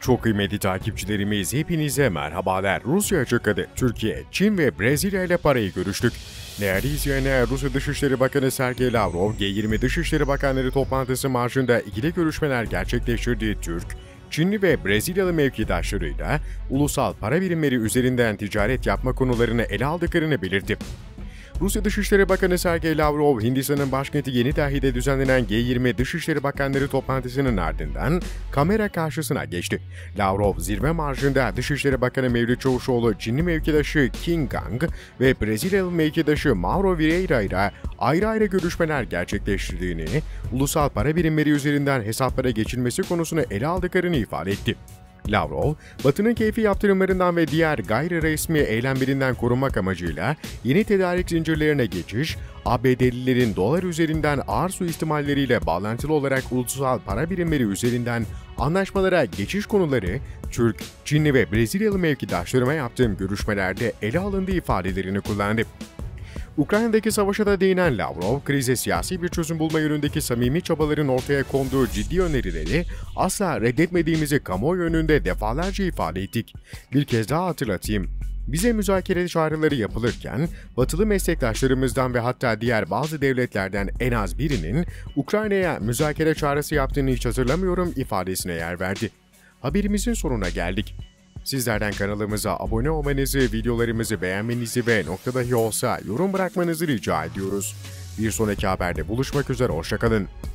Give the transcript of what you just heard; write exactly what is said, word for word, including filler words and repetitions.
Çok kıymetli takipçilerimiz, hepinize merhabalar. Rusya açıkladı. Türkiye, Çin ve Brezilya ile parayı görüştük. Değerli izleyenler, Rusya Dışişleri Bakanı Sergey Lavrov, G yirmi Dışişleri Bakanları toplantısı marjında ikili görüşmeler gerçekleştirdiği Türk, Çinli ve Brezilyalı mevkidaşlarıyla ulusal para birimleri üzerinden ticaret yapma konularını ele aldıklarını belirtti. Rusya Dışişleri Bakanı Sergey Lavrov, Hindistan'ın başkenti Yeni Delhi'de düzenlenen G yirmi Dışişleri Bakanları toplantısının ardından kamera karşısına geçti. Lavrov, zirve marjında Dışişleri Bakanı Mevlüt Çavuşoğlu, Çinli mevkidaşı Qin Gang ve Brezilyalı mevkidaşı Mauro Vieira ile ayrı ayrı görüşmeler gerçekleştirdiğini, ulusal para birimleri üzerinden hesaplara geçilmesi konusunu ele aldıklarını ifade etti. Lavrov, Batı'nın keyfi yaptırımlarından ve diğer gayri resmi eylemlerinden korunmak amacıyla yeni tedarik zincirlerine geçiş, A B D'lilerin dolar üzerinden ağır suistimalleriyle bağlantılı olarak ulusal para birimleri üzerinden anlaşmalara geçiş konuları, Türk, Çinli ve Brezilyalı mevkidaşlarıma yaptığım görüşmelerde ele alındığı ifadelerini kullandı. Ukrayna'daki savaşa da değinen Lavrov, krize siyasi bir çözüm bulma yönündeki samimi çabaların ortaya konduğu ciddi önerileri asla reddetmediğimizi kamuoyu önünde defalarca ifade ettik. Bir kez daha hatırlatayım. Bize müzakere çağrıları yapılırken, batılı meslektaşlarımızdan ve hatta diğer bazı devletlerden en az birinin Ukrayna'ya müzakere çağrısı yaptığını hiç hatırlamıyorum ifadesine yer verdi. Haberimizin sonuna geldik. Sizlerden kanalımıza abone olmanızı, videolarımızı beğenmenizi ve nokta dahi olsa yorum bırakmanızı rica ediyoruz. Bir sonraki haberde buluşmak üzere, hoşça kalın.